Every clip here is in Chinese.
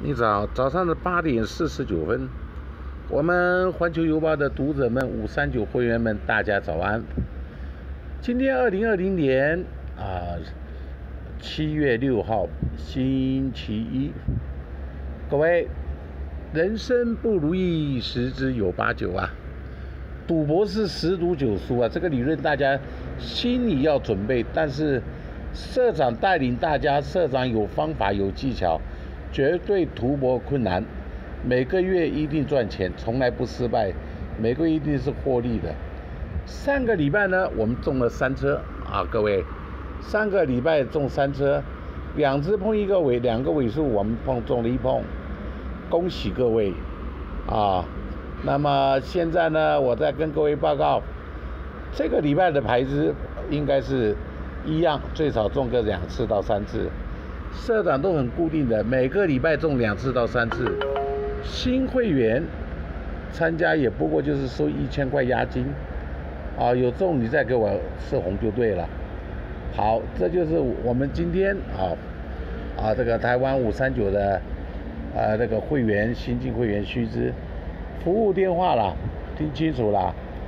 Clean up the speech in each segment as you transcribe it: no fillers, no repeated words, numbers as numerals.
你早，早上的8:49，我们环球邮报的读者们、539会员们，大家早安。今天2020年7月6号，星期一。各位，人生不如意十之有八九啊，赌博是10赌9输啊，这个理论大家心里要准备。但是社长带领大家，社长有方法有技巧，绝对突破困难，每个月一定赚钱，从来不失败，每个月一定是获利的。上个礼拜呢，我们中了3车啊，各位，上个礼拜中3车，2只碰1个尾，2个尾数我们中了1碰，恭喜各位啊！那么现在呢，我再跟各位报告，这个礼拜的牌子应该是一样，最少中个2次到3次。社长都很固定的，每个礼拜中2次到3次。新会员参加也不过就是收1000块押金啊，有中你再给我射红就对了。好，这就是我们今天这个台湾539的那个会员新进会员须知服务电话啦，听清楚啦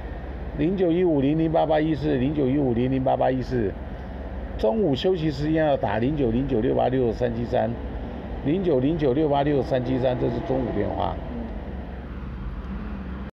，0915008814，0915008814。中午休息时间要打0909686373，0909686373，这是中午电话。